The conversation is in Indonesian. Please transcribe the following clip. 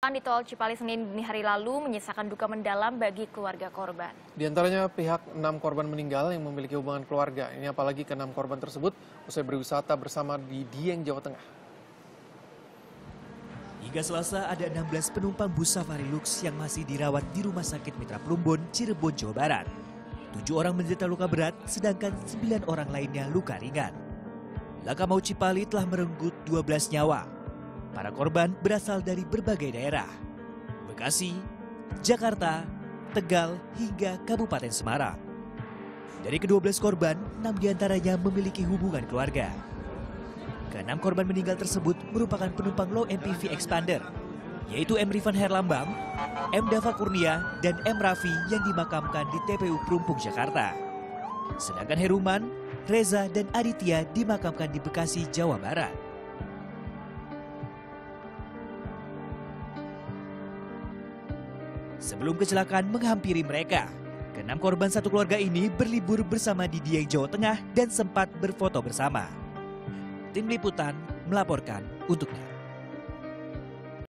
kecelakaan di tol Cipali Senin dini hari lalu menyisakan duka mendalam bagi keluarga korban. Di antaranya pihak 6 korban meninggal yang memiliki hubungan keluarga. Ini apalagi ke 6 korban tersebut usai berwisata bersama di Dieng, Jawa Tengah. Hingga Selasa ada 16 penumpang bus Safari Lux yang masih dirawat di Rumah Sakit Mitra Plumbon, Cirebon, Jawa Barat. 7 orang menderita luka berat, sedangkan 9 orang lainnya luka ringan. Laka maut Cipali telah merenggut 12 nyawa. Para korban berasal dari berbagai daerah, Bekasi, Jakarta, Tegal, hingga Kabupaten Semarang. Dari ke-12 korban, 6 diantaranya memiliki hubungan keluarga. Ke-6 korban meninggal tersebut merupakan penumpang low MPV Expander, yaitu M. Rifan Herlambang, M. Dava Kurnia, dan M. Raffi yang dimakamkan di TPU Perumpung, Jakarta. Sedangkan Heruman, Reza, dan Aditya dimakamkan di Bekasi, Jawa Barat. Sebelum kecelakaan menghampiri mereka, ke-6 korban satu keluarga ini berlibur bersama di Dieng, Jawa Tengah dan sempat berfoto bersama. Tim Liputan melaporkan untuknya.